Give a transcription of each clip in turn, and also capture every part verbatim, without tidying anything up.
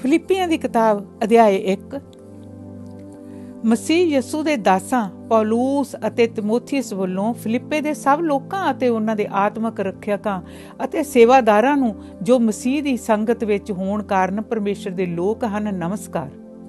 ਫਿਲਿੱਪੀਆਂ ਦੀ ਕਿਤਾਬ ਅਧਿਆਇ ਇੱਕ। ਮਸੀਹ ਯਸੂ ਦੇ ਦਾਸਾਂ ਪੌਲੂਸ ਅਤੇ ਤਿਮੋਥੀਅਸ ਵੱਲੋਂ ਫਿਲਿੱਪੇ ਦੇ ਸਭ ਲੋਕਾਂ ਅਤੇ ਉਹਨਾਂ ਦੇ ਆਤਮਕ ਰੱਖਿਅਕਾਂ ਅਤੇ ਸੇਵਾਦਾਰਾਂ ਨੂੰ ਜੋ ਮਸੀਹ ਦੀ ਸੰਗਤ ਵਿੱਚ ਹੋਣ ਕਾਰਨ ਪਰਮੇਸ਼ਰ ਦੇ ਲੋਕ ਹਨ, ਨਮਸਕਾਰ।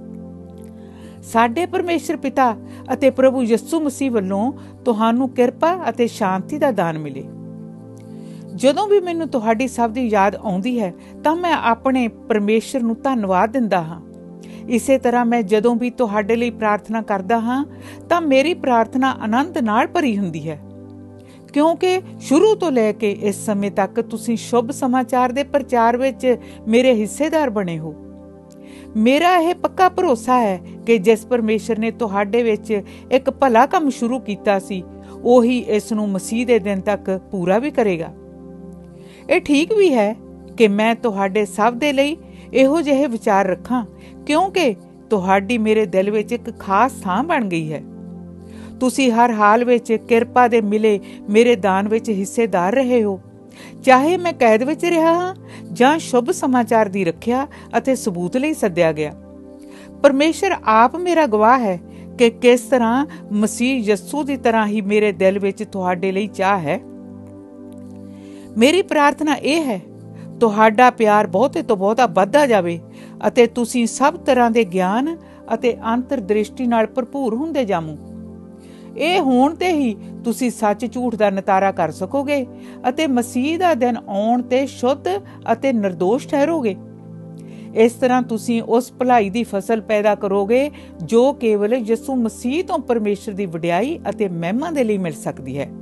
ਸਾਡੇ ਪਰਮੇਸ਼ਰ ਪਿਤਾ ਅਤੇ ਪ੍ਰਭੂ ਯਸੂ ਮਸੀਹ ਵੱਲੋਂ ਤੁਹਾਨੂੰ ਕਿਰਪਾ ਅਤੇ ਸ਼ਾਂਤੀ ਦਾ ਦਾਨ ਮਿਲੇ। ਜਦੋਂ ਵੀ ਮੈਨੂੰ ਤੁਹਾਡੀ ਸਭ ਦੀ ਯਾਦ ਆਉਂਦੀ ਹੈ ਤਾਂ ਮੈਂ ਆਪਣੇ ਪਰਮੇਸ਼ਰ ਨੂੰ ਧੰਨਵਾਦ ਦਿੰਦਾ ਹਾਂ। ਇਸੇ ਤਰ੍ਹਾਂ ਮੈਂ ਜਦੋਂ ਵੀ ਤੁਹਾਡੇ ਲਈ ਪ੍ਰਾਰਥਨਾ ਕਰਦਾ ਹਾਂ ਤਾਂ ਮੇਰੀ ਪ੍ਰਾਰਥਨਾ ਆਨੰਦ ਨਾਲ ਭਰੀ ਹੁੰਦੀ ਹੈ, ਕਿਉਂਕਿ ਸ਼ੁਰੂ ਤੋਂ ਲੈ ਕੇ ਇਸ ਸਮੇਂ ਤੱਕ ਤੁਸੀਂ ਸ਼ੁਭ ਸਮਾਚਾਰ ਦੇ ਪ੍ਰਚਾਰ ਵਿੱਚ ਮੇਰੇ ਹਿੱਸੇਦਾਰ ਬਣੇ ਹੋ। ਮੇਰਾ ਇਹ ਪੱਕਾ ਭਰੋਸਾ ਹੈ ਕਿ ਜਿਸ ਪਰਮੇਸ਼ਰ ਨੇ ਤੁਹਾਡੇ ਵਿੱਚ ਇੱਕ ਭਲਾ ਕੰਮ ਸ਼ੁਰੂ ਕੀਤਾ ਸੀ, ਉਹੀ ਇਸ ਨੂੰ ਮਸੀਹ ਦੇ ਦਿਨ ਤੱਕ ਪੂਰਾ ਵੀ ਕਰੇਗਾ। ਇਹ ਠੀਕ ਵੀ ਹੈ ਕਿ ਮੈਂ ਤੁਹਾਡੇ ਸਭ ਦੇ ਲਈ ਇਹੋ ਜਿਹੇ ਵਿਚਾਰ ਰੱਖਾਂ, ਕਿਉਂਕਿ ਤੁਹਾਡੀ ਮੇਰੇ ਦਿਲ ਵਿੱਚ ਇੱਕ ਖਾਸ ਥਾਂ ਬਣ ਗਈ ਹੈ। ਤੁਸੀਂ ਹਰ ਹਾਲ ਵਿੱਚ ਕਿਰਪਾ ਦੇ ਮਿਲੇ ਮੇਰੇ ਦਾਨ ਵਿੱਚ ਹਿੱਸੇਦਾਰ ਰਹੇ ਹੋ, ਚਾਹੇ ਮੈਂ ਕੈਦ ਵਿੱਚ ਰਿਹਾ ਹਾਂ ਜਾਂ ਸ਼ੁਭ ਸਮਾਚਾਰ ਦੀ ਰੱਖਿਆ ਅਤੇ ਸਬੂਤ ਲਈ ਸੱਦਿਆ ਗਿਆ। ਪਰਮੇਸ਼ਰ ਆਪ ਮੇਰਾ ਗਵਾਹ ਹੈ ਕਿ ਕਿਸ ਤਰ੍ਹਾਂ ਮਸੀਹ ਯਸੂ ਦੀ ਤਰ੍ਹਾਂ ਹੀ ਮੇਰੇ ਦਿਲ ਵਿੱਚ ਤੁਹਾਡੇ ਲਈ ਚਾਹ ਹੈ। ਮੇਰੀ ਪ੍ਰਾਰਥਨਾ ਇਹ ਹੈ, ਤੁਹਾਡਾ ਪਿਆਰ ਬਹੁਤੇ ਤੋਂ ਬਹੁਤਾ ਵੱਧਦਾ ਜਾਵੇ ਅਤੇ ਤੁਸੀਂ ਸਭ ਤਰ੍ਹਾਂ ਦੇ ਗਿਆਨ ਅਤੇ ਅੰਤਰ ਦ੍ਰਿਸ਼ਟੀ ਨਾਲ ਭਰਪੂਰ ਹੁੰਦੇ ਜਾਵੋ। ਇਹ ਹੋਣ ਤੇ ਹੀ ਤੁਸੀਂ ਸੱਚ ਝੂਠ ਦਾ ਨਿਤਾਰਾ ਕਰ ਸਕੋਗੇ ਅਤੇ ਮਸੀਹ ਦਾ ਦਿਨ ਆਉਣ ਤੇ ਸ਼ੁੱਧ ਅਤੇ ਨਿਰਦੋਸ਼ ਠਹਿਰੋਗੇ। ਇਸ ਤਰ੍ਹਾਂ ਤੁਸੀਂ ਉਸ ਭਲਾਈ ਦੀ ਫਸਲ ਪੈਦਾ ਕਰੋਗੇ ਜੋ ਕੇਵਲ ਯਿਸੂ ਮਸੀਹ ਤੋਂ ਪਰਮੇਸ਼ਰ ਦੀ ਵਡਿਆਈ ਅਤੇ ਮਹਿਮਾ ਦੇ ਲਈ ਮਿਲ ਸਕਦੀ ਹੈ।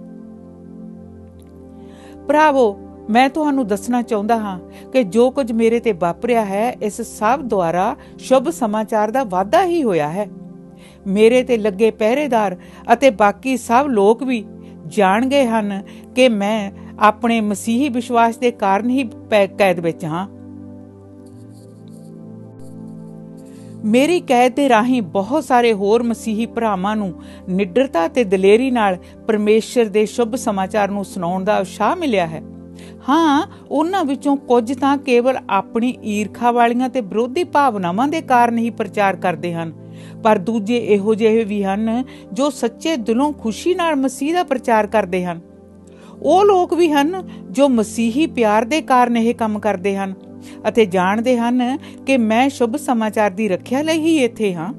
ਭਰਾਵੋ, ਮੈਂ ਤੁਹਾਨੂੰ ਦੱਸਣਾ ਚਾਹੁੰਦਾ ਹਾਂ ਕਿ ਜੋ ਕੁਝ ਮੇਰੇ ਤੇ ਵਾਪਰਿਆ ਹੈ, ਇਸ ਸਭ ਦੁਆਰਾ ਸ਼ੁਭ ਸਮਾਚਾਰ ਦਾ ਵਾਧਾ ਹੀ ਹੋਇਆ ਹੈ। ਮੇਰੇ ਤੇ ਲੱਗੇ ਪਹਿਰੇਦਾਰ ਅਤੇ ਬਾਕੀ ਸਭ ਲੋਕ ਵੀ ਜਾਣ ਗਏ ਹਨ ਕਿ ਮੈਂ ਆਪਣੇ ਮਸੀਹੀ ਵਿਸ਼ਵਾਸ ਦੇ ਕਾਰਨ ਹੀ ਕੈਦ ਵਿੱਚ ਹਾਂ। ਮੇਰੀ ਕੈਦ ਦੇ ਰਾਹੀਂ ਬਹੁਤ ਸਾਰੇ ਹੋਰ ਮਸੀਹੀ ਭਰਾਵਾਂ ਨੂੰ ਨਿਡਰਤਾ ਤੇ ਦਲੇਰੀ ਨਾਲ ਪਰਮੇਸ਼ਰ ਦੇ ਸ਼ੁਭ ਸਮਾਚਾਰ ਨੂੰ ਸੁਣਾਉਣ ਦਾ ਉਤਸ਼ਾਹ ਮਿਲਿਆ ਹੈ। ਹਾਂ, ਉਹਨਾਂ ਵਿੱਚੋਂ ਕੁਝ ਤਾਂ ਕੇਵਲ ਆਪਣੀ ਈਰਖਾ ਵਾਲੀਆਂ ਤੇ ਵਿਰੋਧੀ ਭਾਵਨਾਵਾਂ ਦੇ ਕਾਰਨ ਹੀ ਪ੍ਰਚਾਰ ਕਰਦੇ ਹਨ, ਪਰ ਦੂਜੇ ਇਹੋ ਜਿਹੇ ਵੀ ਹਨ ਜੋ ਸੱਚੇ ਦਿਲੋਂ ਖੁਸ਼ੀ ਨਾਲ ਮਸੀਹ ਦਾ ਪ੍ਰਚਾਰ ਕਰਦੇ ਹਨ। ਉਹ ਲੋਕ ਵੀ ਹਨ ਜੋ ਮਸੀਹੀ ਪਿਆਰ ਦੇ ਕਾਰਨ ਇਹ ਕੰਮ ਕਰਦੇ ਹਨ ਅਤੇ ਜਾਣਦੇ ਹਨ ਕਿ ਮੈਂ ਸ਼ੁਭ ਸਮਾਚਾਰ ਦੀ ਰੱਖਿਆ ਲਈ ਹੀ ਇੱਥੇ ਹਾਂ।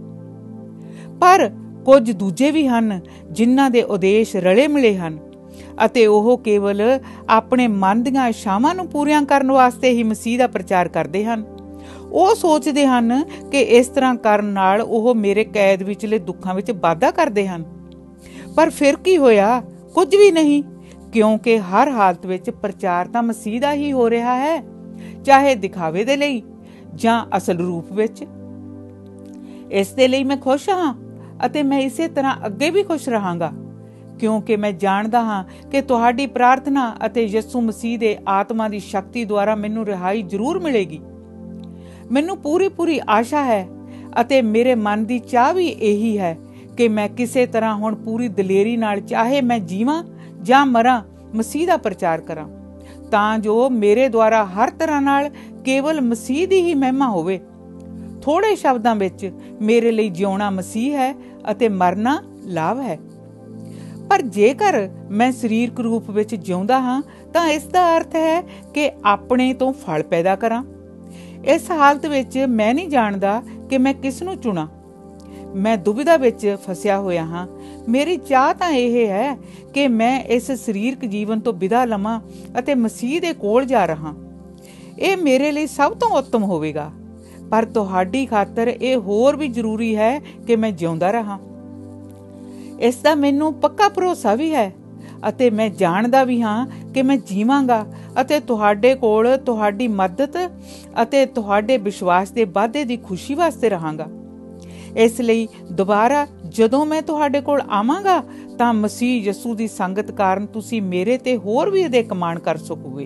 ਪਰ ਕੁਝ ਦੂਜੇ ਵੀ ਹਨ ਜਿਨ੍ਹਾਂ ਦੇ ਉਦੇਸ਼ ਰਲੇ ਮਿਲੇ ਹਨ ਅਤੇ ਉਹ ਕੇਵਲ ਆਪਣੇ ਮਨ ਦੀਆਂ ਇੱਛਾਵਾਂ ਨੂੰ ਪੂਰੀਆਂ ਕਰਨ ਵਾਸਤੇ ਹੀ ਮਸੀਹ ਦਾ ਪ੍ਰਚਾਰ ਕਰਦੇ ਹਨ। ਉਹ ਸੋਚਦੇ ਹਨ ਕਿ ਇਸ ਤਰ੍ਹਾਂ ਕਰਨ ਨਾਲ ਉਹ ਮੇਰੇ ਕੈਦ ਵਿਚਲੇ ਦੁੱਖਾਂ ਵਿੱਚ ਵਾਧਾ ਕਰਦੇ ਹਨ, ਪਰ ਫਿਰ ਕੀ ਹੋਇਆ? ਕੁਝ ਵੀ ਨਹੀਂ, ਕਿਉਂਕਿ ਹਰ ਹਾਲਤ ਵਿੱਚ ਪ੍ਰਚਾਰ ਤਾਂ ਮਸੀਹ ਦਾ ਹੀ ਹੋ ਰਿਹਾ ਹੈ, ਚਾਹੇ ਦਿਖਾਵੇ ਦੇ ਲਈ ਜਾਂ ਅਸਲ ਰੂਪ ਵਿੱਚ। ਇਸ ਦੇ ਲਈ ਮੈਂ ਖੁਸ਼ ਹਾਂ ਅਤੇ ਮੈਂ ਇਸੇ ਤਰ੍ਹਾਂ ਅੱਗੇ ਵੀ ਖੁਸ਼ ਰਹਾਂਗਾ, ਕਿਉਂਕਿ ਮੈਂ ਜਾਣਦਾ ਹਾਂ ਕਿ ਤੁਹਾਡੀ ਪ੍ਰਾਰਥਨਾ ਅਤੇ ਯਿਸੂ ਮਸੀਹ ਦੇ ਆਤਮਾ ਦੀ ਸ਼ਕਤੀ ਦੁਆਰਾ ਮੈਨੂੰ ਰਿਹਾਈ ਜ਼ਰੂਰ ਮਿਲੇਗੀ। ਮੈਨੂੰ ਪੂਰੀ ਪੂਰੀ ਆਸ਼ਾ ਹੈ ਅਤੇ ਮੇਰੇ ਮਨ ਦੀ ਚਾਹ ਵੀ ਇਹੀ ਹੈ ਕਿ ਮੈਂ ਕਿਸੇ ਤਰ੍ਹਾਂ ਹੁਣ ਪੂਰੀ ਦਲੇਰੀ ਨਾਲ, ਚਾਹੇ ਮੈਂ ਜੀਵਾਂ ਜਾਂ ਮਰਾਂ, ਮਸੀਹ ਦਾ ਪ੍ਰਚਾਰ ਕਰਾਂ, ਤਾਂ ਜੋ ਮੇਰੇ ਦੁਆਰਾ ਹਰ ਤਰ੍ਹਾਂ ਨਾਲ ਕੇਵਲ ਮਸੀਹ ਦੀ ਹੀ ਮਹਿਮਾ ਹੋਵੇ। ਥੋੜੇ ਸ਼ਬਦਾਂ ਵਿੱਚ ਮੇਰੇ ਲਈ ਜਿਉਣਾ ਮਸੀਹ ਹੈ ਅਤੇ ਮਰਨਾ ਲਾਭ ਹੈ। ਪਰ ਜੇਕਰ ਮੈਂ ਸਰੀਰਕ ਰੂਪ ਵਿੱਚ ਜਿਉਂਦਾ ਹਾਂ ਤਾਂ ਇਸ ਦਾ ਅਰਥ ਹੈ ਕਿ ਆਪਣੇ ਤੋਂ ਫਲ ਪੈਦਾ ਕਰਾਂ। ਇਸ ਹਾਲਤ ਵਿੱਚ ਮੈਂ ਨਹੀਂ ਜਾਣਦਾ ਕਿ ਮੈਂ ਕਿਸ ਨੂੰ ਚੁਣਾ। ਮੈਂ ਦੁਬਿਧਾ ਵਿੱਚ ਫਸਿਆ ਹੋਇਆ ਹਾਂ। ਮੇਰੀ ਚਾਹ ਤਾਂ ਇਹ ਹੈ ਕਿ ਮੈਂ ਇਸ ਸਰੀਰਕ ਜੀਵਨ ਤੋਂ ਵਿਦਾ ਲਵਾਂ ਅਤੇ ਮਸੀਹ ਦੇ ਕੋਲ ਜਾ ਰਹਾ। ਇਹ ਮੇਰੇ ਲਈ ਸਭ ਤੋਂ ਉੱਤਮ ਹੋਵੇਗਾ, ਪਰ ਤੁਹਾਡੀ ਖਾਤਰ ਇਹ ਹੋਰ ਵੀ ਜ਼ਰੂਰੀ ਹੈ ਕਿ ਮੈਂ ਜਿਉਂਦਾ ਰਹਾ। ਇਸ ਦਾ ਮੈਨੂੰ ਪੱਕਾ ਭਰੋਸਾ ਵੀ ਹੈ ਅਤੇ ਮੈਂ ਜਾਣਦਾ ਵੀ ਹਾਂ ਕਿ ਮੈਂ ਜੀਵਾਂਗਾ ਅਤੇ ਤੁਹਾਡੇ ਕੋਲ ਤੁਹਾਡੀ ਮਦਦ ਅਤੇ ਤੁਹਾਡੇ ਵਿਸ਼ਵਾਸ ਦੇ ਵਾਧੇ ਦੀ ਖੁਸ਼ੀ ਵਾਸਤੇ ਰਹਾਂਗਾ। ਇਸ ਲਈ ਦੁਬਾਰਾ ਜਦੋਂ ਮੈਂ ਤੁਹਾਡੇ ਕੋਲ ਆਵਾਂਗਾ ਤਾਂ ਮਸੀਹ ਯਸੂ ਦੀ ਸੰਗਤ ਕਾਰਨ ਤੁਸੀਂ ਮੇਰੇ ਤੇ ਹੋਰ ਵੀ ਅਧਿਕ ਮਾਣ ਕਰ ਸਕੋਗੇ।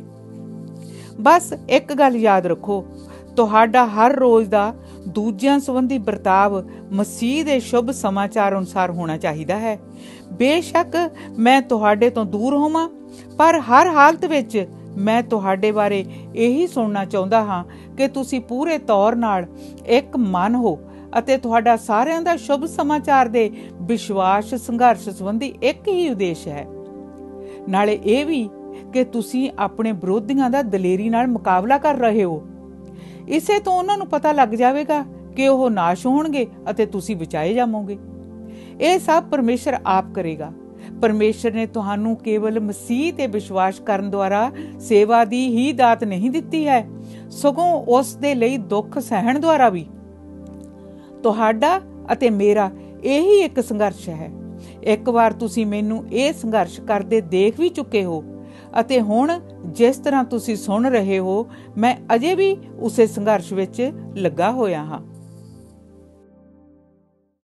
ਬਸ ਇੱਕ ਗੱਲ ਯਾਦ ਰੱਖੋ, ਤੁਹਾਡਾ ਹਰ ਰੋਜ਼ ਦਾ ਦੂਜਿਆਂ ਸੰਬੰਧੀ ਵਰਤਾਵ ਮਸੀਹ ਦੇ ਸ਼ੁਭ ਸਮਾਚਾਰ ਅਨੁਸਾਰ ਹੋਣਾ ਚਾਹੀਦਾ ਹੈ। ਬੇਸ਼ੱਕ ਮੈਂ ਤੁਹਾਡੇ ਤੋਂ ਦੂਰ ਹੋਵਾਂ, ਪਰ ਹਰ ਹਾਲਤ ਵਿੱਚ ਮੈਂ ਤੁਹਾਡੇ ਬਾਰੇ ਇਹੀ ਸੁਣਨਾ ਚਾਹੁੰਦਾ ਹਾਂ ਕਿ ਤੁਸੀਂ ਪੂਰੇ ਤੌਰ ਨਾਲ ਇੱਕ ਮਨ ਹੋ ਅਤੇ ਤੁਹਾਡਾ ਸਾਰਿਆਂ ਦਾ ਸ਼ੁਭ ਸਮਾਚਾਰ ਦੇ ਵਿਸ਼ਵਾਸ ਸੰਘਰਸ਼ ਸੰਬੰਧੀ ਇੱਕ ਹੀ ਉਦੇਸ਼ ਹੈ। ਨਾਲੇ ਇਹ ਵੀ ਕਿ ਤੁਸੀਂ ਆਪਣੇ ਵਿਰੋਧੀਆਂ ਦਾ ਦਲੇਰੀ ਨਾਲ ਮੁਕਾਬਲਾ ਕਰ ਰਹੇ ਹੋ। ਇਸੇ ਤੋਂ ਉਹਨਾਂ ਨੂੰ ਪਤਾ ਲੱਗ ਜਾਵੇਗਾ ਕਿ ਉਹ ਨਾਸ਼ ਹੋਣਗੇ ਅਤੇ ਤੁਸੀਂ ਬਚਾਏ ਜਾਵੋਗੇ। ਇਹ ਸਭ ਪਰਮੇਸ਼ਰ ਆਪ ਕਰੇਗਾ। ਪਰਮੇਸ਼ਰ ਨੇ ਤੁਹਾਨੂੰ ਕੇਵਲ ਮਸੀਹ ਤੇ ਵਿਸ਼ਵਾਸ ਕਰਨ ਦੁਆਰਾ ਸੇਵਾ ਦੀ ਹੀ ਦਾਤ ਨਹੀਂ ਦਿੱਤੀ ਹੈ, ਸਗੋਂ ਉਸ ਦੇ ਲਈ ਦੁੱਖ ਸਹਿਣ ਦੁਆਰਾ ਵੀ। ਤੁਹਾਡਾ ਅਤੇ ਮੇਰਾ ਇਹੀ ਇੱਕ ਸੰਘਰਸ਼ ਹੈ। ਇੱਕ ਵਾਰ ਤੁਸੀਂ ਮੈਨੂੰ ਇਹ ਸੰਘਰਸ਼ ਕਰਦੇ ਦੇਖ ਵੀ ਚੁੱਕੇ ਹੋ ਅਤੇ ਹੁਣ ਜਿਸ ਤਰ੍ਹਾਂ ਤੁਸੀਂ ਸੁਣ ਰਹੇ ਹੋ, ਮੈਂ ਅਜੇ ਵੀ ਉਸੇ ਸੰਘਰਸ਼ ਵਿੱਚ ਲੱਗਾ ਹੋਇਆ ਹਾਂ।